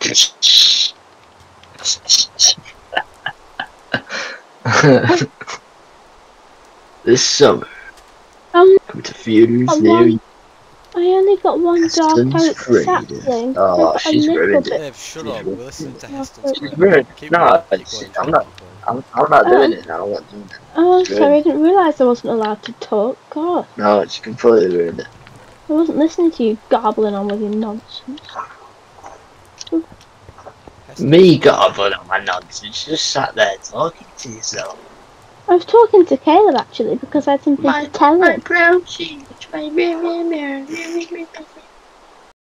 This summer, come to theaters near you. I only got one dark oak sapling. Oh, she's ruined it. Liv, shut up. We're listening to Heston's She's quote. ruined. Keep No, going, keep going, I'm not. keep going. I'm not doing it now. I'm not doing it. Oh, sorry, I didn't realise I wasn't allowed to talk. God. No, she completely ruined it. I wasn't listening to you garbling on with your nonsense. Me gobbling on my nonsense, just sat there talking to yourself. I was talking to Caleb actually because I had something to tell him. My brown sheet, my